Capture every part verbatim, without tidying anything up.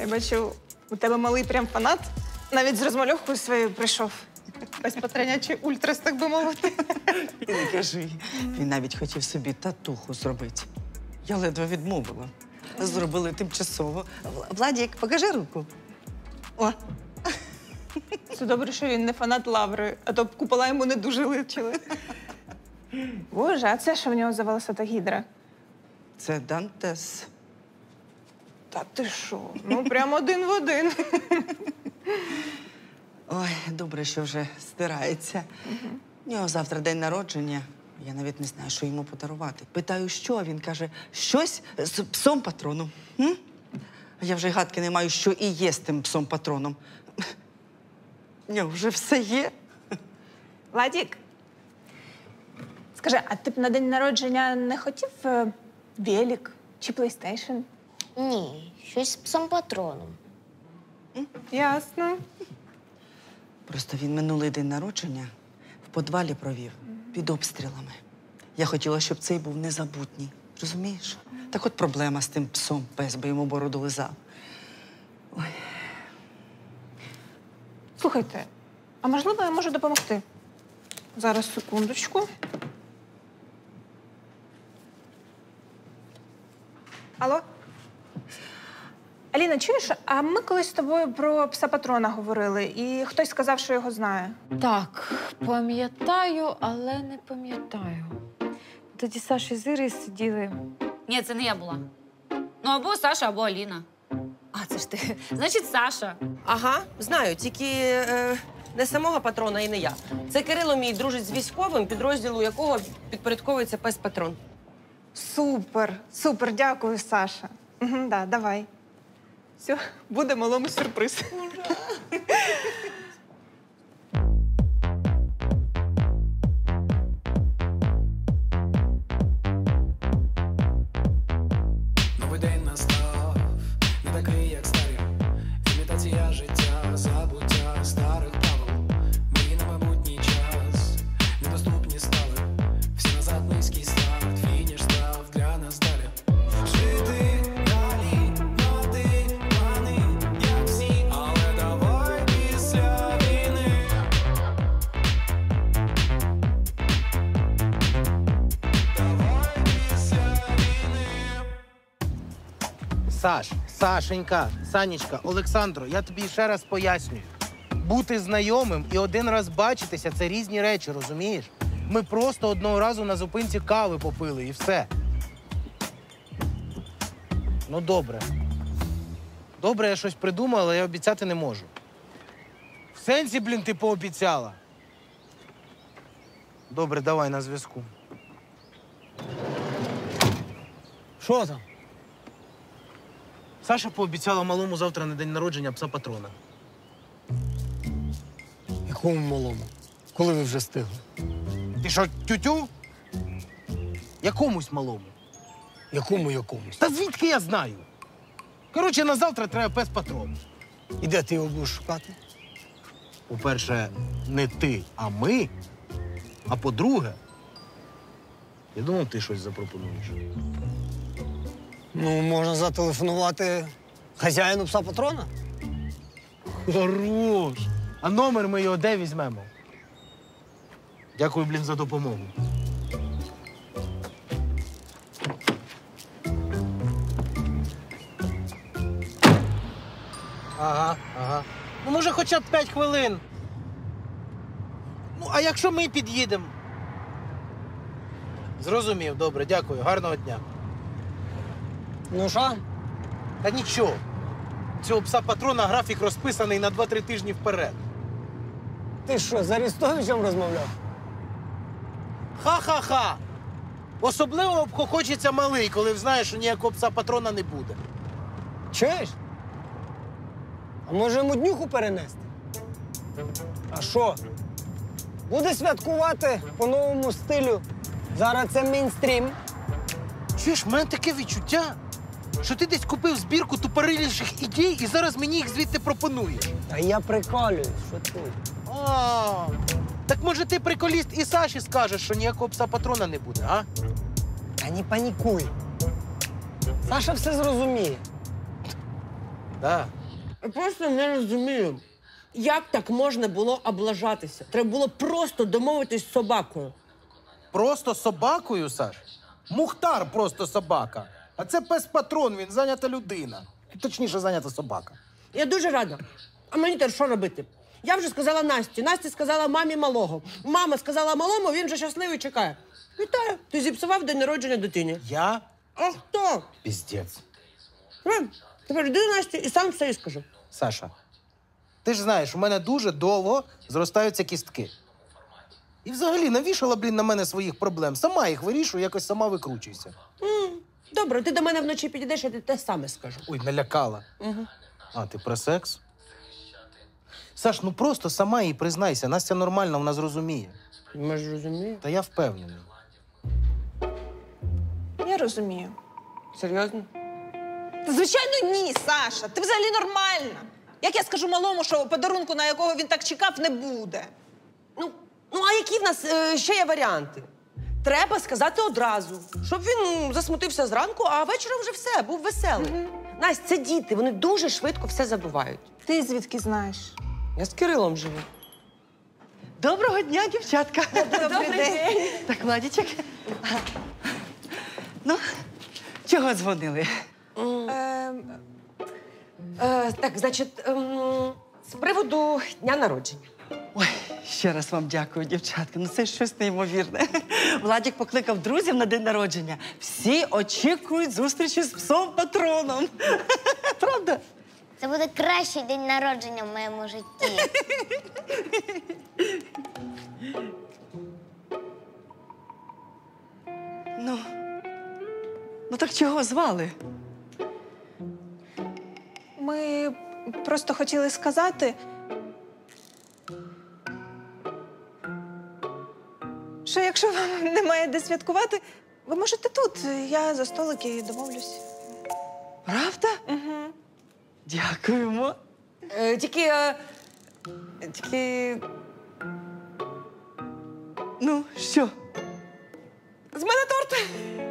Я бачу, у тебе малий прям фанат. Навіть з розмальовкою своєю прийшов. Ось патронячий ультрас, так би мовити. І не кажи. Він навіть хотів собі татуху зробити. Я ледве відмовила. Зробили тимчасово. Владік, покажи руку. О. Все добре, що він не фанат Лаври, а то б купола йому не дуже личили. Боже, а це що в нього за волосата гідра? Це Дантес. Та ти що? Ну, прямо один в один. Ой, добре, що вже стирається. Угу. У нього завтра день народження. Я навіть не знаю, що йому подарувати. Питаю, що? Він каже, щось з псом-патроном. М? А я вже й гадки не маю, що і є з тим псом-патроном. У нього вже все є. Владік, скажи, а ти б на день народження не хотів е, велик чи плейстейшн? Ні, щось з псом-патроном. Ясно. Просто він минулий день народження в підвалі провів під обстрілами. Я хотіла, щоб цей був незабутній. Розумієш? Так от проблема з тим псом. Пес би йому бороду лизав. Ой. Слухайте, а можливо, я можу допомогти? Зараз, секундочку. Алло? Аліна, чуєш, а ми колись з тобою про пса-патрона говорили, і хтось сказав, що його знає. Так, пам'ятаю, але не пам'ятаю. Тоді Саша з Ірою сиділи. Ні, це не я була. Ну, або Саша, або Аліна. А, це ж ти. Значить, Саша. Ага, знаю, тільки е, не самого патрона і не я. Це Кирило мій дружить з військовим, підрозділу якого підпорядковується пес-патрон. Супер, супер, дякую, Саша. Угу, да, давай. Все, буде малому сюрприз. Новий день настав, не такий, як старі. Імітація життя, забуття старих правил. Мої на майбутній час недоступні стали. Всі назад низький старт, фініш став для нас далі. Жити далі, мати плани, як всі, але давай після війни. Давай після війни. Саш, Сашенька, Санечка, Олександро, я тобі ще раз пояснюю. Бути знайомим і один раз бачитися – це різні речі, розумієш? Ми просто одного разу на зупинці кави попили і все. Ну, добре. Добре, я щось придумала, але я обіцяти не можу. В сенсі, блін, ти пообіцяла? Добре, давай на зв'язку. Що там? Саша пообіцяла малому завтра на день народження пса-патрона. Якому малому? Коли ви вже стигли? Ти що, тютю? Якомусь малому. Якому якомусь? Та звідки я знаю? Коротше, на завтра треба пес-патрон. І де ти його будеш шукати? По-перше, не ти, а ми. А по-друге, я думав, ти щось запропонуєш. Ну, можна зателефонувати хазяїну пса-патрона. Хорош! А номер ми його де візьмемо? Дякую, блін, за допомогу. Ага, ага. Ну, може, хоча б п'ять хвилин. Ну, а якщо ми під'їдемо? Зрозумів, добре, дякую. Гарного дня. Ну що? Та нічого. Цього пса-патрона графік розписаний на два-три тижні вперед. Ти що, з Арестовичем розмовляв? Ха-ха-ха! Особливо обхохочеться малий, коли знаєш, що ніякого пса-патрона не буде. Чуєш? А може йому днюху перенести? А що? Буде святкувати по новому стилю. Зараз це мейнстрім. Чуєш, в мене таке відчуття, що ти десь купив збірку тупориліших ідей і зараз мені їх звідти пропонуєш. Та я приколююсь, що ти? А, так може ти приколіст і Саші скажеш, що ніякого пса-патрона не буде, а? Та не панікуй. Саша все зрозуміє. Да. Я просто не розумію, як так можна було облажатися. Треба було просто домовитись з собакою. Просто собакою, Саш? Мухтар просто собака. А це пес-патрон, він зайнята людина. Точніше, зайнята собака. Я дуже рада. А мені тепер що робити? Я вже сказала Насті, Настя сказала мамі малого. Мама сказала малому, він вже щасливий чекає. Вітаю, ти зіпсував день народження дитині. Я? А хто? Піздець. Е, Тепер йди до Насті і сам все і скажу. Саша, ти ж знаєш, у мене дуже довго зростаються кістки. І взагалі навішала, блін, на мене своїх проблем. Сама їх вирішую, якось сама викручуйся. М, Добре, ти до мене вночі підійдеш, я тобі те саме скажу. Ой, налякала. Угу. А, ти про секс? Саш, ну просто сама їй признайся. Настя нормальна, вона зрозуміє. Ми ж розуміємо. Та я впевнений. Я розумію. Серйозно? Та, звичайно, ні, Саша. Ти взагалі нормальна. Як я скажу малому, що подарунку, на якого він так чекав, не буде? Ну, ну а які в нас е, ще є варіанти? Треба сказати одразу, щоб він засмутився зранку, а вечором вже все, був веселий. Настя, це діти, вони дуже швидко все забувають. Ти звідки знаєш? Я з Кирилом живу. Доброго дня, дівчатка. Добрий день. Так, Владічок. Ну, чого дзвонили? Ем, Е, так, значить, ем, з приводу дня народження. Ой, ще раз вам дякую, дівчатка. Ну це щось неймовірне. Владік покликав друзів на день народження. Всі очікують зустрічі з псом-патроном. Правда? Це буде кращий день народження в моєму житті. Ну, ну так чого звали? ми просто хотіли сказати, що якщо вам немає де святкувати, ви можете тут. Я за столики домовлюсь. Правда? Угу. Дякуємо. Е, тільки. Е, тільки. Ну, що? З мене торт.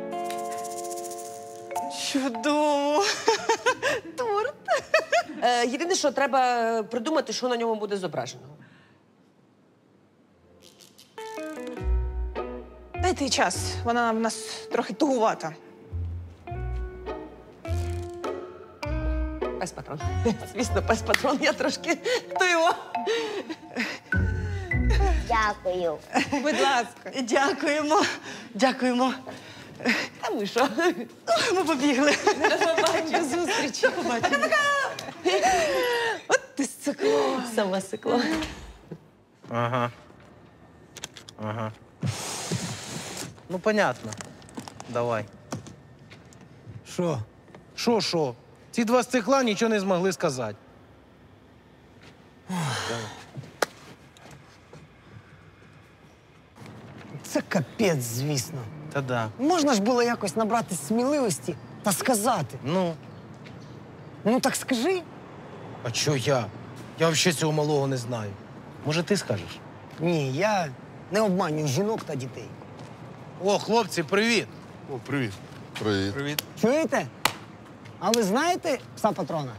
Чудово. Торт. Е, єдине, що треба придумати, що на ньому буде зображено. Дайте їй час, вона в нас трохи тугувата. Пес-патрон. Звісно, пес-патрон, я трошки туйова. Дякую. Будь ласка. Дякуємо. Дякуємо. А ми що? Ми побігли. До зустрічі. Побачимо. От ти сцикло. Сама сикло. Ага. Ага. Ну, понятно. Давай. Що? Що, що? Ці два стекла нічого не змогли сказати. Це капець, звісно. Та да. Можна ж було якось набрати сміливості та сказати. Ну, Ну так скажи. а чо я? Я взагалі цього малого не знаю. Може, ти скажеш? Ні, я не обманюю жінок та дітей. О, хлопці, привіт. О, привіт. Привіт. Привіт. Чуєте? А ви знаєте пса патрона?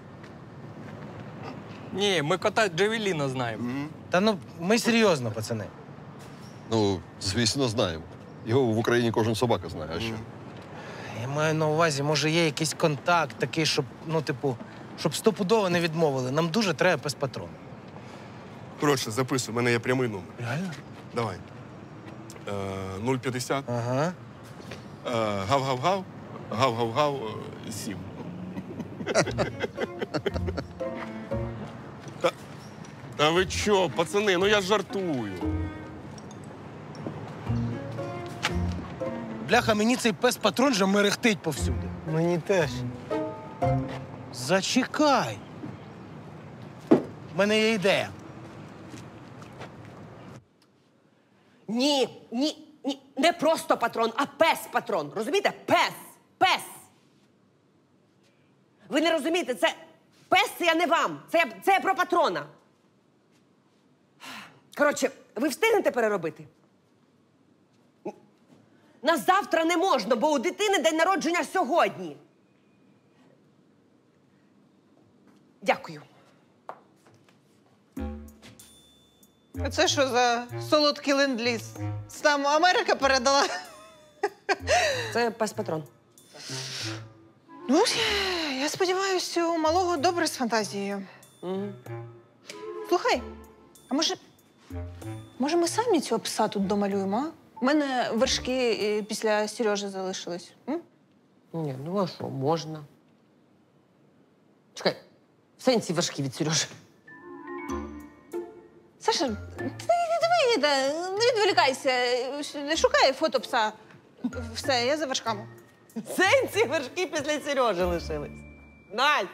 Ні, ми кота Джавеліна знаємо. Та ну, ми серйозно, пацани. Ну, звісно, знаємо. Його в Україні кожен собака знає, а що? Я маю на увазі, може, є якийсь контакт такий, щоб, ну, типу, щоб стопудово не відмовили. Нам дуже треба пес-патрон. Коротше, записуй, у мене є прямий номер. Реально? Давай. Е, нуль п'ятдесят. Ага. Е, Гав-гав-гав. Гав-гав-гав. е, Сім. Та, та ви чо, пацани, ну я ж жартую. Бляха, мені цей пес-патрон же мерехтить повсюди. Мені теж. Зачекай. У мене є ідея. Ні, ні, ні. Не просто патрон, а пес-патрон. Розумієте? Пес. Пес. Ви не розумієте, це пес це я не вам. Це я, це я про патрона. Коротше, ви встигнете переробити? На завтра не можна, бо у дитини день народження сьогодні. Дякую. А це що за солодкий ленд-ліз? Там Америка передала. Це пес-патрон. Ну, я сподіваюся, у малого добре з фантазією. Угу. Слухай, а може, може ми самі цього пса тут домалюємо, а? У мене вершки е, після Сережі залишились. М? Ні, ну а що, можна. Чекай, в сенсі вершки від Сережі. Саша, ти давай та, не відволікайся, не шукай фото пса. Все, я за вершками. В сенсі вершки після Сережі лишились. Надь!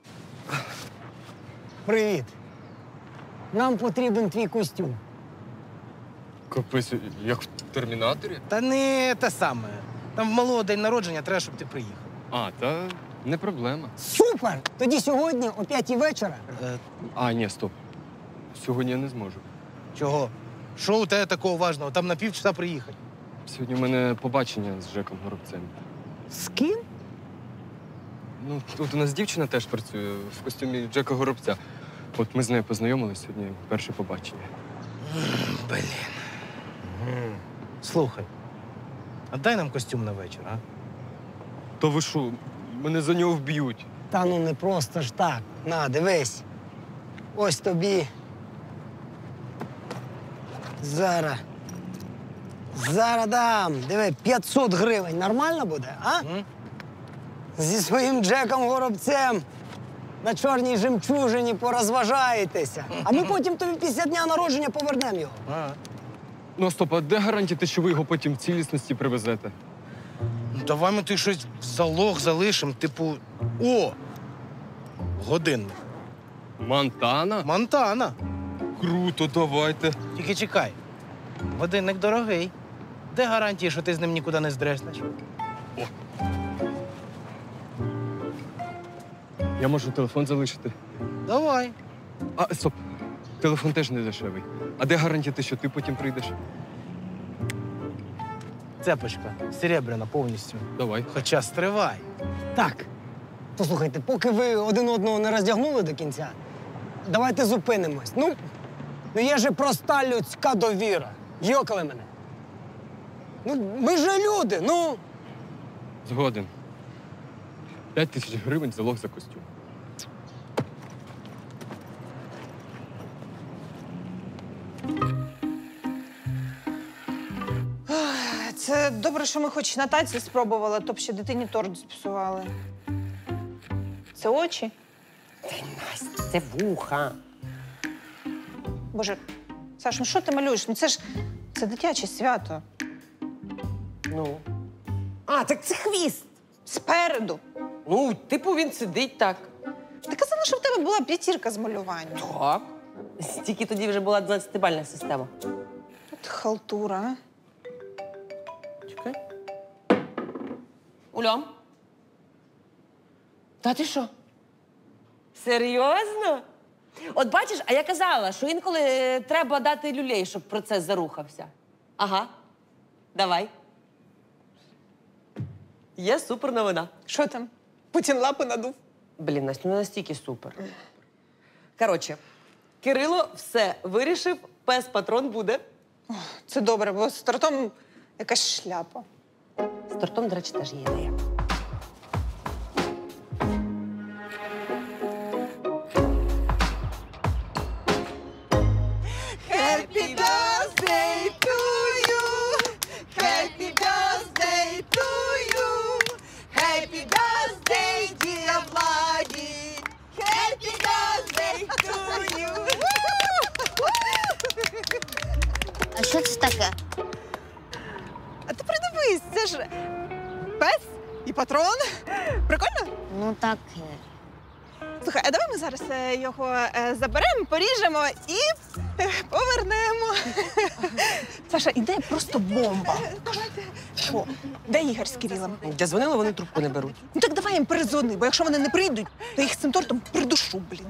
Привіт. Нам потрібен твій костюм. Капець, як в термінаторі? Та не те саме. Там в малого день народження, треба, щоб ти приїхав. А, та не проблема. Супер! Тоді сьогодні о п'ятій вечора. Е, А, ні, стоп. Сьогодні я не зможу. чого? Що у тебе такого важного? Там на півчаса приїхати. Сьогодні в мене побачення з Жеком Горобцем. З ким? Ну, тут у нас дівчина теж працює в костюмі Джека Горобця. От ми з нею познайомились сьогодні, перше побачення. Блін. Слухай, а дай нам костюм на вечір, а? Та ви що, мене за нього вб'ють. Та ну не просто ж так. На, дивись. Ось тобі. Зараз. Зараз дам. Диви, п'ятсот гривень. Нормально буде, а? М? Зі своїм Джеком Горобцем на чорній жемчужині порозважаєтеся. А ми потім тобі після дня народження повернемо його. А. Ну, стоп, а де гарантія, що ви його потім в цілісності привезете? Ну, давай ми ти щось в залог залишимо, типу, о! Годинник. Монтана? Монтана. Круто, давайте. Тільки чекай. Годинник дорогий. Де гарантії, що ти з ним нікуди не здреснеш? Я можу телефон залишити. Давай. А, стоп, телефон теж не дешевий. А де гарантія, що ти потім прийдеш? Цепочка. Серебряна повністю. Давай. Хоча стривай. Так. Послухайте, поки ви один одного не роздягнули до кінця, давайте зупинимось. Ну, ну є же проста людська довіра. Йокали мене. Ну, ми же люди, ну. Згоден. П'ять тисяч гривень залог за костюм. Це добре, що ми хоч на таці спробували, то б ще дитині торт зіпсували. Це очі? Настя, це вуха. Боже, Саш, ну що ти малюєш? Ну це ж це дитяче свято. Ну. А, так це хвіст. Спереду. Ну, типу, він сидить так. Ти казала, що в тебе була п'ятірка з малювання. Так. Тільки тоді вже була дванадцятибальна система. От халтура, а? Чекай. Уля? Та ти що? Серйозно? От бачиш, а я казала, що інколи е, треба дати люлей, щоб процес зарухався. Ага. Давай. Є супер новина. Що там? Путін лапи надув. Блін, Настя, ну не настільки супер. Коротше, Кирило все вирішив, пес-патрон буде. Це добре, бо з тортом якась шляпа. З тортом, до речі, теж є ідея. Happy birthday to you! Happy birthday to you! Happy birthday, dear Владі! Happy birthday to you! А що це таке? А ти придивись, це ж пес і патрон. Прикольно? Ну так. Слухай, а давай ми зараз е, його е, заберемо, поріжемо і е, повернемо. Саша, ідея просто бомба. Давайте. О, де Ігор з Кирилом? Я дзвонила, вони трубку не беруть. Ну так давай їм перезвони, бо якщо вони не прийдуть, то їх з цим тортом придушу, блін.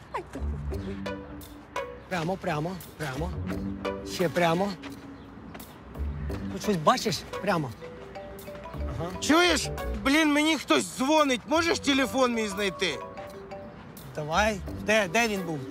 Прямо, прямо, прямо. Ще прямо. Тут щось бачиш? Прямо. Чуєш? Блін, мені хтось дзвонить. Можеш телефон мій знайти? Давай. Де, де він був?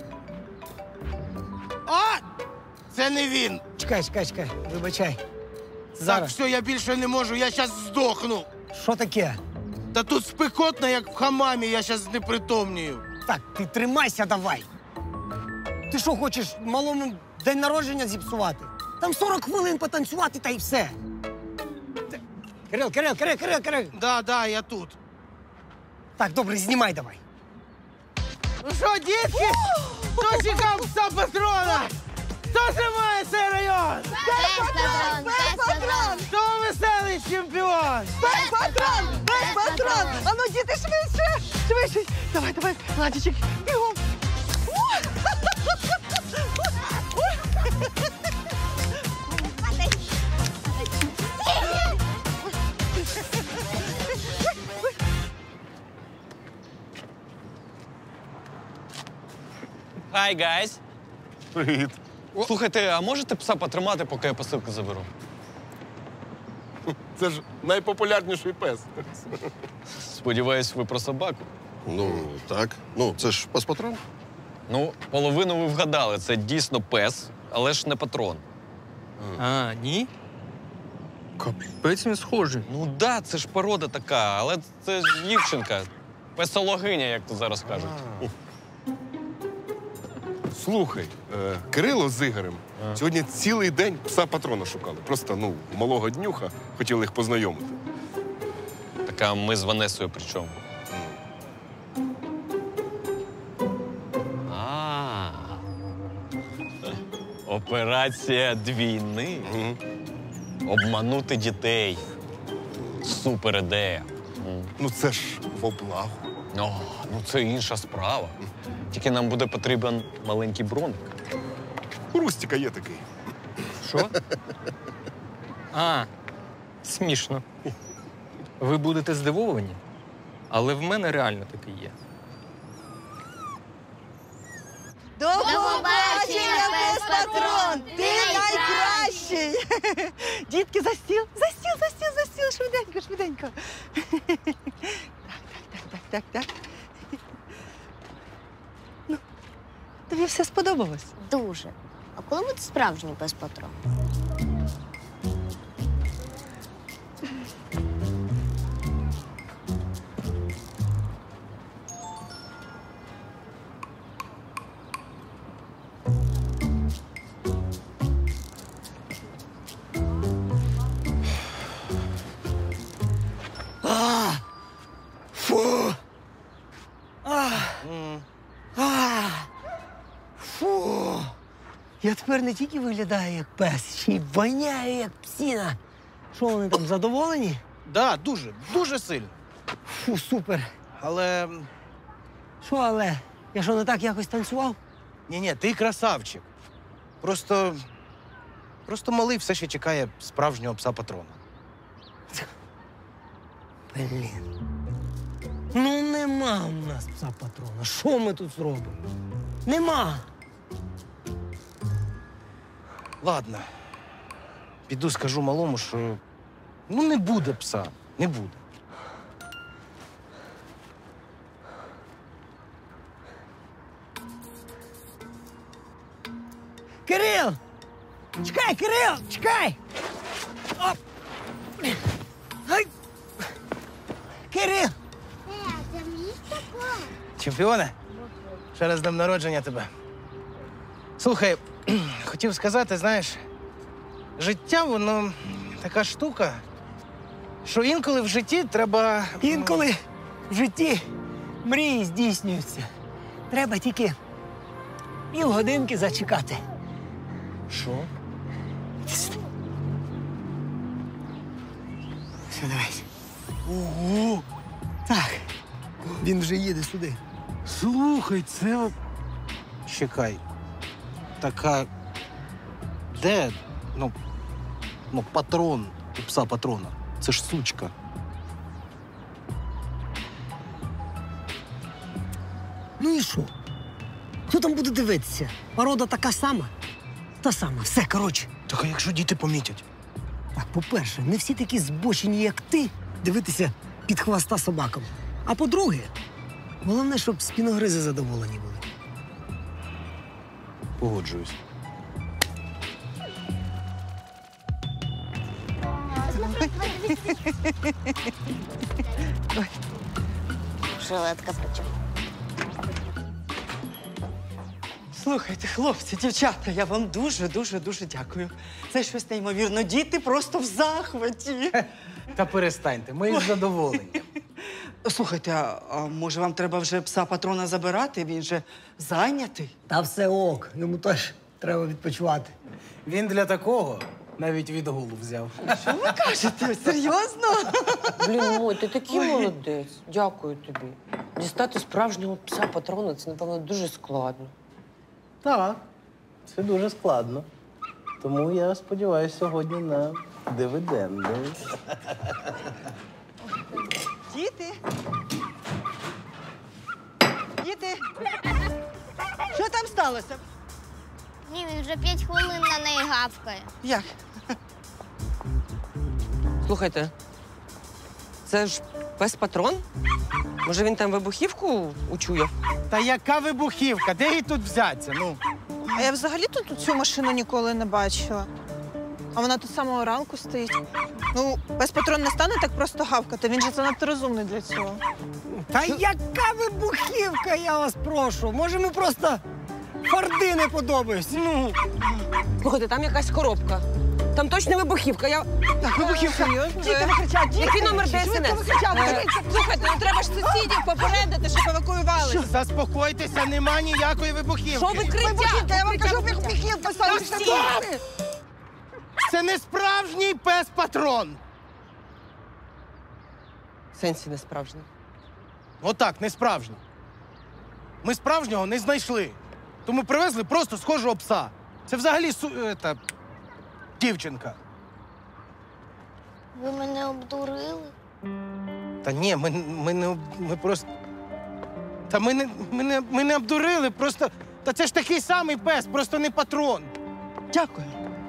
А! Це не він. Чекай, чекай, чекай. Вибачай. Так, Зараз. все, я більше не можу, я зараз здохну. Що таке? Та тут спекотно, як в хамамі, я зараз знепритомнію. Так, ти тримайся давай. Ти що, хочеш малому день народження зіпсувати? Там сорок хвилин потанцювати та й все. Ти- Кирил, Кирил, Кирил, Кирил, Кирил. Да, да, я тут. Так, добре, знімай давай. Ну що, дітки? Хто чекав пса патрона? Хто тримає цей район? Пес-патрон, пес-патрон. Хто веселий чемпіон? Пес патрон! Пес патрон! А ну, діти, швидше! Швидше! Давай, давай, Владичик, бігом! Hi, guys. Привіт. Слухайте, а можете пса потримати, поки я посилку заберу? Це ж найпопулярніший пес. Сподіваюсь, ви про собаку. Ну, так. Ну, це ж пес-патрон. Ну, половину ви вгадали. Це дійсно пес, але ж не патрон. А, ні? Капець він схожий. Ну да, це ж порода така, але це ж дівчинка. Песологиня, як то зараз кажуть. Слухай, е, Кирило з Ігорем сьогодні цілий день пса-патрона шукали. Просто, ну, малого днюха хотіли їх познайомити. Так, а ми з Ванесою при чому? А, операція двійни. Обманути дітей. Супер ідея. Ну, це ж в облагу. О, ну це інша справа. Тільки нам буде потрібен маленький броник. У Рустіка є такий. Що? А, смішно. Ви будете здивовані, але в мене реально такий є. До побачення, пес-патрон! Ти найкращий! Дітки, за стіл, за стіл, за стіл, за стіл, швиденько, швиденько. Так, так, так, так, так. Ну, тобі все сподобалось? Дуже. А коли буде справжній пес-патрон? А! Фу! А! А! Фу! Я тепер не тільки виглядаю як пес, ще й воняю як псіна. Що вони там, задоволені? Да, дуже, дуже сильно. Фу, супер. Але Що але? Я що, не так якось танцював? ні-ні, ти красавчик. Просто. Просто малий все ще чекає справжнього пса-патрона. Блін. Ну нема у нас пса патрона. Що ми тут зробимо? Нема. Ладно. Піду скажу малому, що ну не буде пса. Не буде. Кирил! Чекай, Кирил! Чекай! Оп! Ай! Кирил! Чемпіоне, ще раз з днем народження тебе. Слухай, хотів сказати, знаєш, життя, воно така штука, що інколи в житті треба. Інколи в житті мрії здійснюються. Треба тільки півгодинки зачекати. Що? Все, дивись. Ого! Так, він вже їде сюди. Слухай, це. от- Чекай. Така. Де? Ну. Ну, патрон у пса патрона. Це ж сучка. Ну і що? Хто там буде дивитися? Порода така сама? Та сама. Все, коротше. Так а якщо діти помітять? Так, по-перше, не всі такі збочені, як ти, дивитися під хвоста собакам. А по-друге, Головне, щоб спіногризи задоволені були. Погоджуюсь. Жилетка причому. Слухайте, хлопці, дівчата, я вам дуже-дуже-дуже дякую. Це щось неймовірно. Діти просто в захваті. Та перестаньте, ми із задоволенням. Слухайте, а, а може вам треба вже пса патрона забирати? Він же зайнятий. Та все ок, йому теж треба відпочивати. Він для такого навіть відгулу взяв. Що ви кажете? Серйозно? Блін, Мо, ти такий молодець. Дякую тобі. Дістати справжнього пса-патрона – це, напевно, дуже складно. Так, це дуже складно. Тому я сподіваюся сьогодні на дивіденди. Діти! Діти! Що там сталося? Ні, він вже п'ять хвилин на неї гавкає. Як? Слухайте, це ж пес-патрон? Може, він там вибухівку учує? Та яка вибухівка? Де їй тут взяться? Ну, А я взагалі тут цю машину ніколи не бачила. А вона тут з самого ранку стоїть. Ну, пес-патрон не стане так просто гавкати, він же занадто розумний для цього. Та яка вибухівка, я вас прошу? Може, ми просто фарди не подобаюсь? Ну, Слухайте, там якась коробка. Там точно вибухівка. Я... Так, вибухівка. Серйозно? Діти, ви кричать, який номер Д С Н С? Слухайте, ну треба ж сусідів попередити, щоб евакуювалися. заспокойтеся, нема ніякої вибухівки. Що ви кричите? Я вам кажу, вибухівка, Стоп! Це не справжній пес-патрон. В сенсі не справжній. Отак, не справжній. Ми справжнього не знайшли. Тому привезли просто схожого пса. Це взагалі су... Ета... дівчинка. Ви мене обдурили? Та ні, ми, ми не об- ми просто. Та ми не, ми не, ми не обдурили, просто. Та це ж такий самий пес, просто не патрон. Дякую.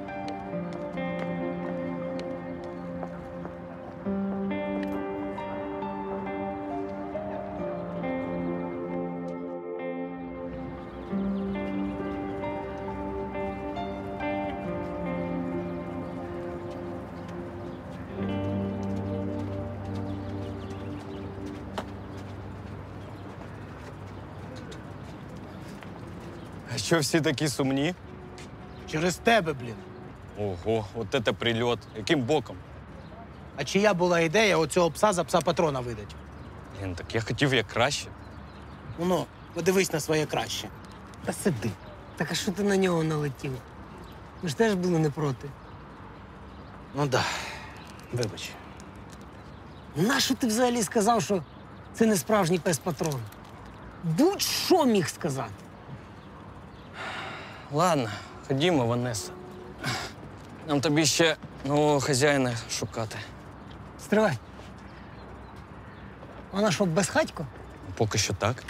А що всі такі сумні? Через тебе, блін. Ого, от це прильот. Яким боком? А чия була ідея оцього пса за пса патрона видати? Блін, так я хотів як краще. Ну, подивись на своє краще. Та сиди. так а що ти на нього налетів? Ми ж теж були не проти. Ну да. Вибач. Нащо ти взагалі сказав, що це не справжній пес-патрон? Будь-що міг сказати. Ладно, ходімо, Ванеса. Нам тобі ще нового хазяїна шукати. Стривай. Вона що, безхатько? Поки що так.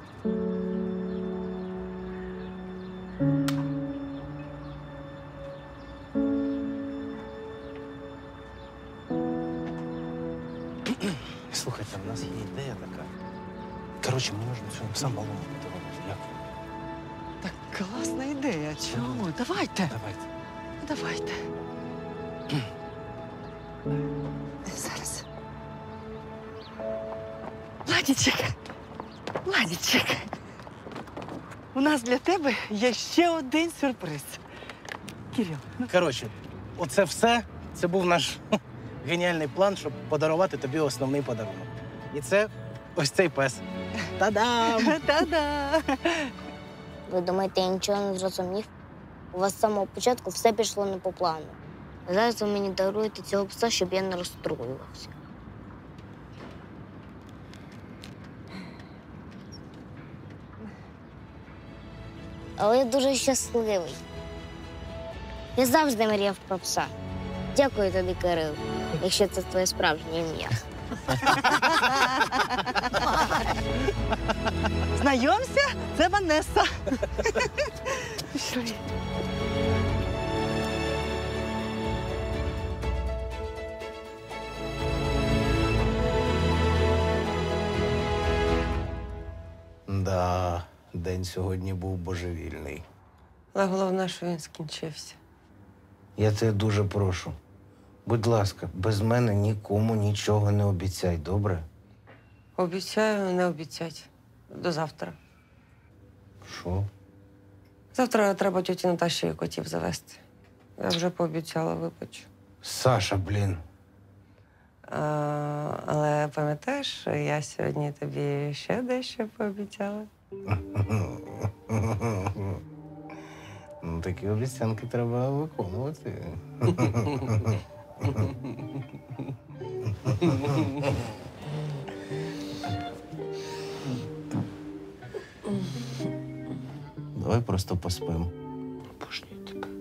Слухайте, в нас є ідея така. Коротше, ми можемо цього пса малому подарувати. Як? Так класна ідея. Чому? Давайте. Давайте. Давайте. Зараз. Владічик. Владічик. У нас для тебе є ще один сюрприз. Кирил. Коротше, оце все, це був наш геніальний план, щоб подарувати тобі основний подарунок. І це ось цей пес. Та-дам! Та-да! Ви думаєте, я нічого не зрозумів? У вас з самого початку все пішло не по плану. А зараз ви мені даруєте цього пса, щоб я не розстроювався. Але я дуже щасливий. Я завжди мріяв про пса. Дякую тобі, Кирил, якщо це твоє справжнє ім'я. Знайомся, це Ванеса. Пішли. день сьогодні був божевільний. Але головне, що він скінчився. Я тебе дуже прошу. Будь ласка, без мене нікому нічого не обіцяй, добре? Обіцяю, не обіцять. До завтра. Що? Завтра треба тьоті Наташі котів завести. Я вже пообіцяла, вибач. Саша, блін. А, але пам'ятаєш, що я сьогодні тобі ще дещо пообіцяла? Ну, такі обіцянки треба виконувати. Давай просто поспимо. Пошли тебе.